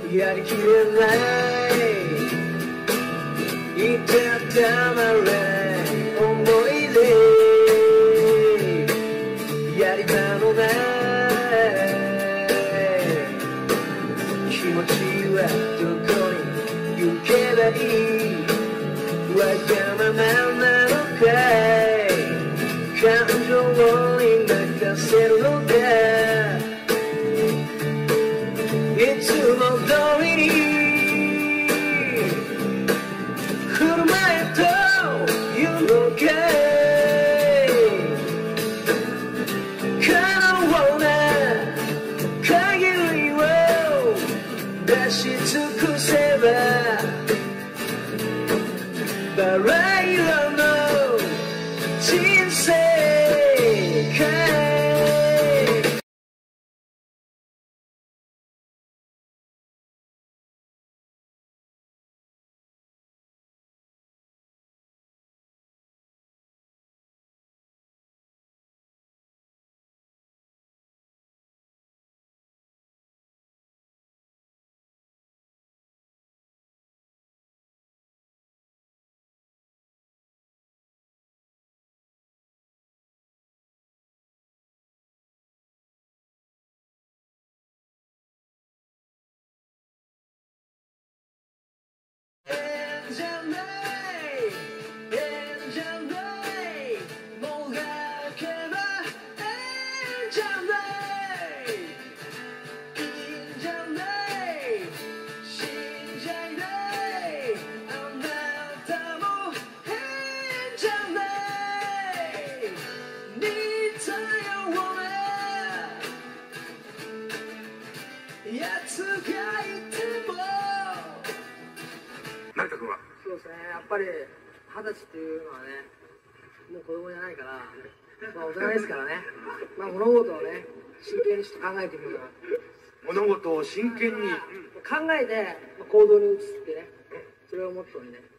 やりきれないいたたまれ思い出やり場のない気持ちはどこに行けばいいわがままなのかい感情に任せるのかいつも通りに振る舞えというのかい可能な限りを出し尽くせばバラ色の人生かじゃないえんじゃないもがけばえんじゃないいいんじゃない死んじゃいないあなたもえんじゃない似たようなやつがいても成田君はそうですね、やっぱり20歳っていうのはね、もう子供じゃないから、まあ、大人ですからね、まあ、物事をね、真剣にちょっと考えてみようかな。 物事を真剣に考えて、まあ、行動に移すってね、それをモットーにね。